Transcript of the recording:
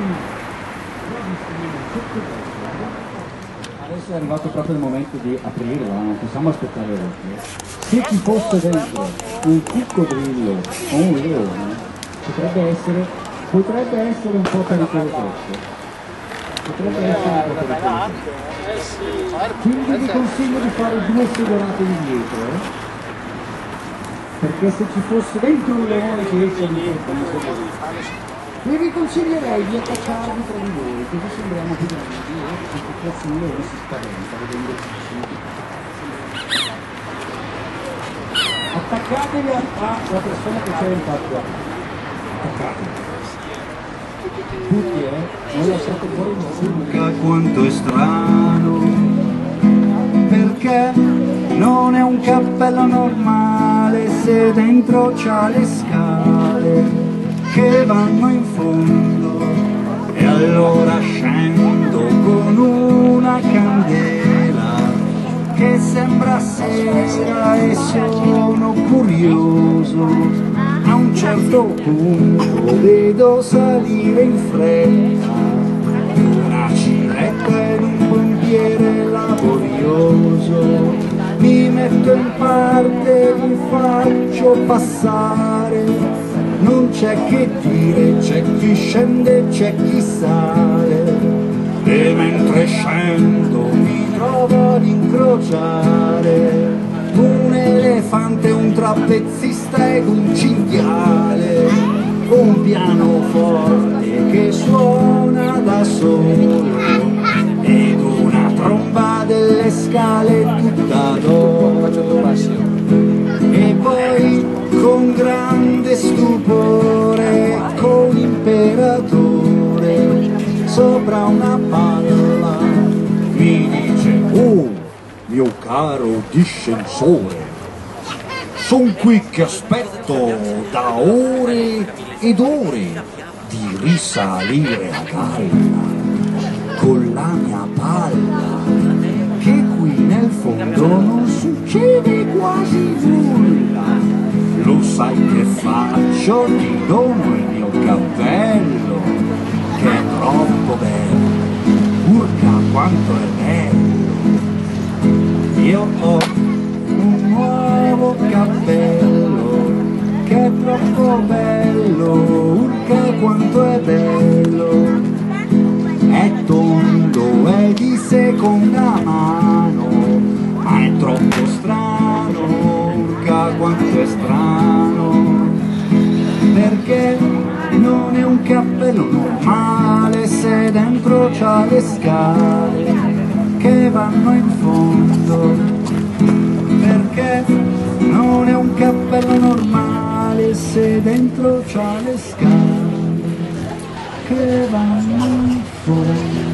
Adesso è arrivato proprio il momento di aprirla, non possiamo aspettare oltre. Se ci fosse dentro un coccodrillo o un leone, potrebbe essere un po' pericoloso. Quindi vi consiglio di fare 2 segolate indietro, perché se ci fosse dentro un leone che esce di e vi consiglierei di attaccarvi tra di voi, così sembriamo più grandi e così il leone si spaventa vedendo attaccatevi alla persona che c'è in faccia. Attaccatevi. Tutti, non lasciate fuori nessuno. Quanto è strano, perché non è un cappello normale se dentro c'ha le scale che vanno in fondo, e allora scendo con una candela che sembra sera e sono curioso. A un certo punto vedo salire in fretta una ciletta ed un pompiere laborioso. Mi metto in parte, vi faccio passare, non c'è che dire, c'è chi scende, c'è chi sale, e mentre scendo mi trovo ad incrociare un elefante, un trapezzista ed un cinghiale, un pianoforte che suona da solo ed una tromba delle scale tutta d'oro. E poi con grande stupore, con l'imperatore sopra una palla mi dice: "Oh, mio caro discensore, son qui che aspetto da ore ed ore di risalire a galla con la mia palla, che qui nel fondo non succede quasi nulla. Lo sai che faccio? Ti dono il mio cappello, che è troppo bello, urca quanto è bello. Io ho un nuovo cappello che è troppo bello, urca quanto è bello. È tondo, è di seconda mano, ma è troppo strano, urca quanto è strano. Perché non è un cappello normale se dentro c'ha le scale che vanno in fondo. Perché non è un cappello normale se dentro c'ha le scale che vanno in fondo.